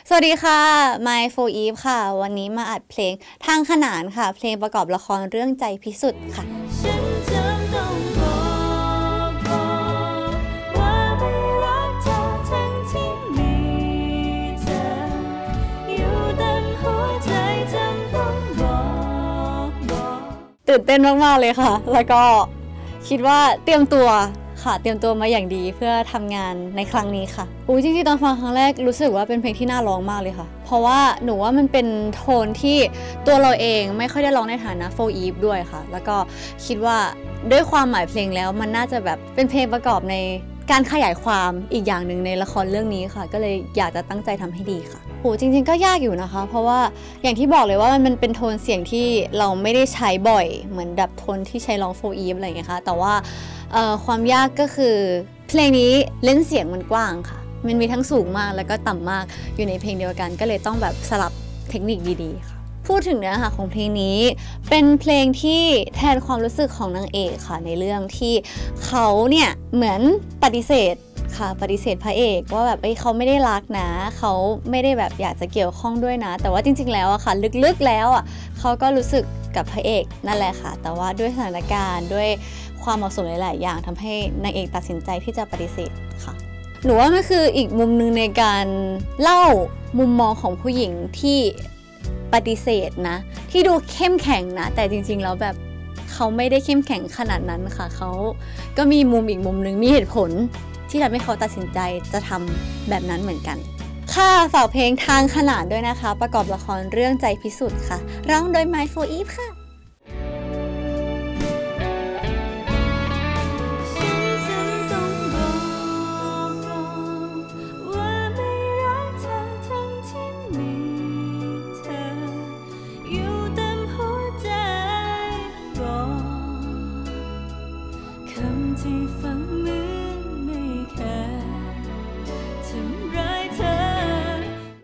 สวัสดีค่ะ My For Eve ค่ะ วันนี้มาอัดเพลงทางขนานค่ะ เพลงประกอบละครเรื่องใจพิสุทธิ์ค่ะฉันจำต้องบอกว่าไม่รักเธอทั้งที่มีเธออยู่เต็มหัวใจจำต้องบอกตื่นเต้นมากๆเลยค่ะ แล้วก็คิดว่าเตรียมตัวมาอย่างดีเพื่อทำงานในครั้งนี้ค่ะจริงๆตอนฟังครั้งแรกรู้สึกว่าเป็นเพลงที่น่าร้องมากเลยค่ะเพราะว่าหนูว่ามันเป็นโทนที่ตัวเราเองไม่ค่อยได้ร้องในฐานะ For Eve ด้วยค่ะแล้วก็คิดว่าด้วยความหมายเพลงแล้วมันน่าจะแบบเป็นเพลงประกอบในการขยายความอีกอย่างหนึ่งในละครเรื่องนี้ค่ะก็เลยอยากจะตั้งใจทำให้ดีค่ะจริงๆก็ยากอยู่นะคะเพราะว่าอย่างที่บอกเลยว่ามันเป็นโทนเสียงที่เราไม่ได้ใช้บ่อยเหมือนแบบโทนที่ใช้ร้อง For Eve อะไรอย่างเงี้ยค่ะแต่ว่าความยากก็คือเพลงนี้เล่นเสียงมันกว้างค่ะมันมีทั้งสูงมากแล้วก็ต่ำมากอยู่ในเพลงเดียวกันก็เลยต้องแบบสลับเทคนิคดีๆค่ะพูดถึงเนื้อหาของเพลงนี้เป็นเพลงที่แทนความรู้สึกของนางเอกค่ะในเรื่องที่เขาเนี่ยเหมือนปฏิเสธพระเอกว่าแบบเขาไม่ได้รักนะเขาไม่ได้แบบอยากจะเกี่ยวข้องด้วยนะแต่ว่าจริงๆแล้วอะค่ะลึกๆแล้วอะเขาก็รู้สึกกับพระเอกนั่นแหละค่ะแต่ว่าด้วยสถานการณ์ด้วยความเหมาะสมหลายๆอย่างทำให้นางเอกตัดสินใจที่จะปฏิเสธค่ะหนูว่ามันคืออีกมุมนึงในการเล่ามุมมองของผู้หญิงที่ปฏิเสธนะที่ดูเข้มแข็งนะแต่จริงๆแล้วแบบเขาไม่ได้เข้มแข็งขนาดนั้นค่ะเขาก็มีมุมอีกมุมนึงมีเหตุผลที่ทำให้เขาตัดสินใจจะทำแบบนั้นเหมือนกันค่ะฝากเพลงทางขนานด้วยนะคะประกอบละครเรื่องใจพิสุทธิ์ค่ะร้องโดย My For Eve ค่ะ